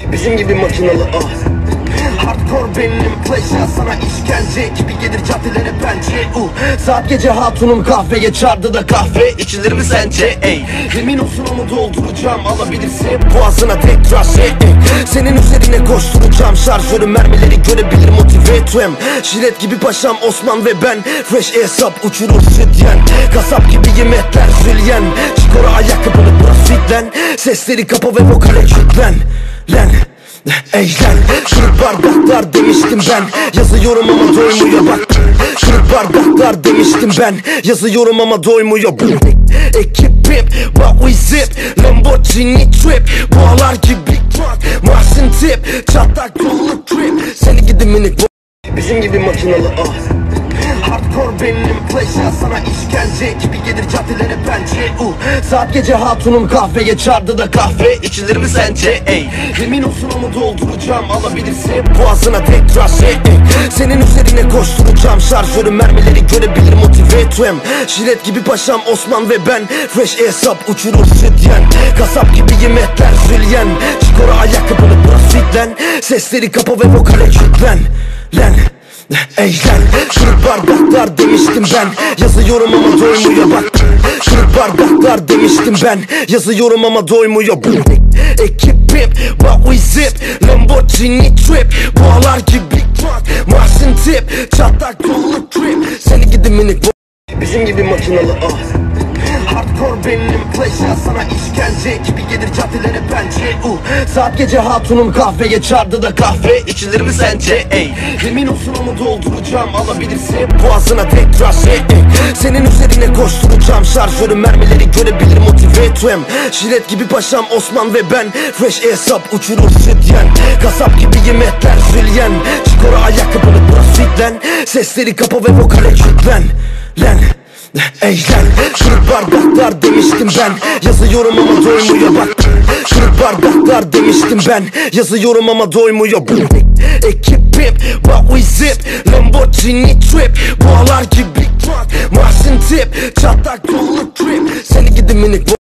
Bizim gibi makinalı hardcore benim pleasure, sana işkence gibi gelir caddelere bence. Saat gece hatunum kahveye çağırdı da kahve içilir mi sence? Yemin olsun onu dolduracağım, alabilirse boğazına tekrar senin üzerine koşturacağım, şarjörü mermileri görebilir motive etmem. Jilet gibi paşam Osman ve ben, fresh hesap uçurur sütyen. Kasap gibi yemekler Julien, çikora ayakkabını profitlen. Sesleri kapa ve vokale kilitlen. Eğlen, şırık bardaklar demiştim ben, yazıyorum ama doymuyor bak. Şırık bardaklar demiştim ben, yazıyorum ama doymuyor. Ekibim, what we zip, Lamborghini trip, boğalar gibi truck, Marsin tip, çatlak yollu trip. Seni gidi minik, bizim gibi makinalı hardcore benim pleasure, sana işkence gibi gelir caddelere bence. Saat gece hatunum kahveye çağırdı da kahve içilir mi sence? Yemin olsun onu dolduracağım, alabilirse boğazına tekrar senin üzerine koşturacağım, şarjörü mermileri görebilir motive etmem. Jilet gibi paşam Osman ve ben, fresh hesap uçurur sütyen. Kasap gibi yemekler Julien, çikora ayakkabını profitlen. Sesleri kapa ve vokale kilitlen. Eğlen, şırık bardaklar demiştim ben, yazıyorum ama doymuyor bak. Şırık bardaklar demiştim ben, yazıyorum ama doymuyor. Ekibim, what we zip, Lamborghini trip, boğalar gibi truck, Marsin tip, çatlak yollu trip. Seni gidi minik, bizim gibi makinalı hardcore benim pleasure, sana işkence gibi gelir caddelere bence. Saat gece hatunum kahveye çağırdı da kahve içilir mi sence? Yemin olsun onu dolduracağım, alabilirse boğazına tekrar senin üzerine koşturacağım, şarjörü mermileri görebilir motive etmem. Jilet gibi paşam Osman ve ben, fresh hesap uçurur sütyen. Kasap gibi yemekler Julien, çikora ayakkabını profitlen. Sesleri kapa ve vokale kilitlen. Eğlen, şırık bardaklar demiştim ben, yazıyorum ama doymuyor bak. Şırık bardaklar demiştim ben, yazıyorum ama doymuyor. Ekibim, what we zip, Lamborghini trip, boğalar gibi truck, Marsin tip, çatlak yollu trip. Seni gidi minik.